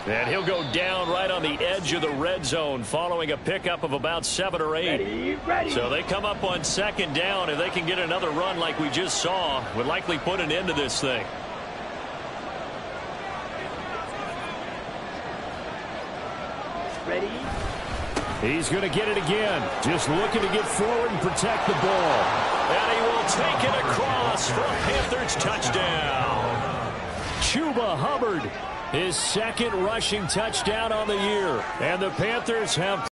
And he'll go down right on the edge of the red zone following a pickup of about 7 or 8. Ready. So they come up on 2nd down. If they can get another run like we just saw, would likely put an end to this thing. Ready. He's going to get it again. Just looking to get forward and protect the ball. And he will take it across for a Panthers touchdown. Chuba Hubbard, his 2nd rushing touchdown on the year. And the Panthers have